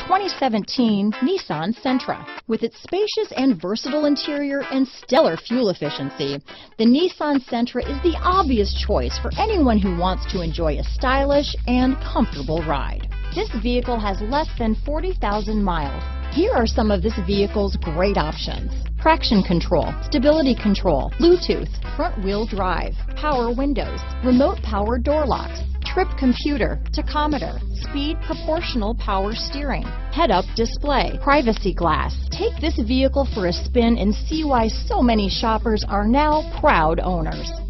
2017 Nissan Sentra. With its spacious and versatile interior and stellar fuel efficiency, the Nissan Sentra is the obvious choice for anyone who wants to enjoy a stylish and comfortable ride. This vehicle has less than 40,000 miles. Here are some of this vehicle's great options: traction control, stability control, Bluetooth, front wheel drive, power windows, remote power door locks, trip computer, tachometer, speed proportional power steering, head-up display, privacy glass. Take this vehicle for a spin and see why so many shoppers are now proud owners.